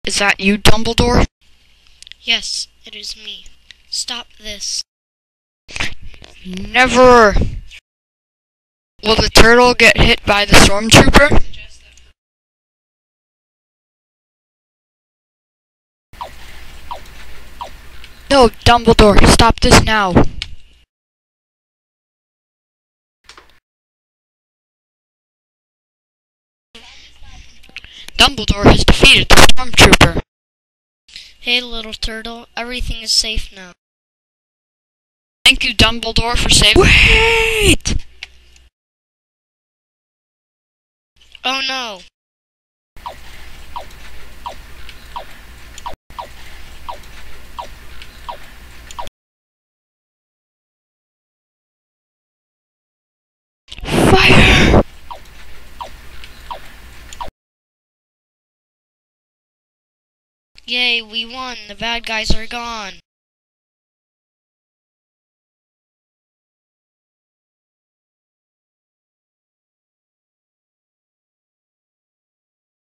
Is that you, Dumbledore? Yes, it is me. Stop this. Never! Will the turtle get hit by the stormtrooper? No, Dumbledore, stop this now. Dumbledore has defeated the stormtrooper. Hey, little turtle, everything is safe now. Thank you, Dumbledore, for saving— Wait! Oh no! Fire! Yay, we won! The bad guys are gone!